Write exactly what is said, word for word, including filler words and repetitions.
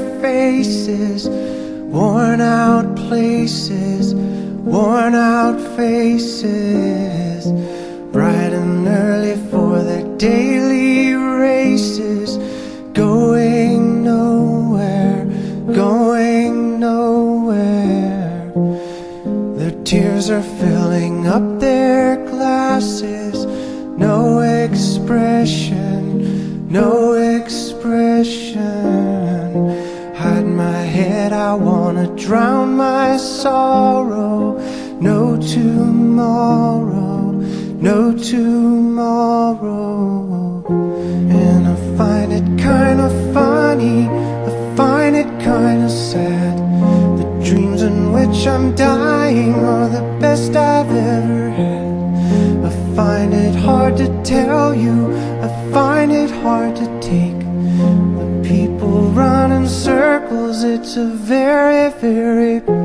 faces, worn out places, worn out faces, bright and early for their daily races, going nowhere, going nowhere. Their tears are filling up their glasses, no expression, no expression. Hide my head, I wanna drown my sorrow. No tomorrow, no tomorrow. And I find it kinda funny, I find it kinda sad. The dreams in which I'm dying are the best I've ever had. I find it hard to tell you, I find it hard to take. The people run in circles, it's a very, very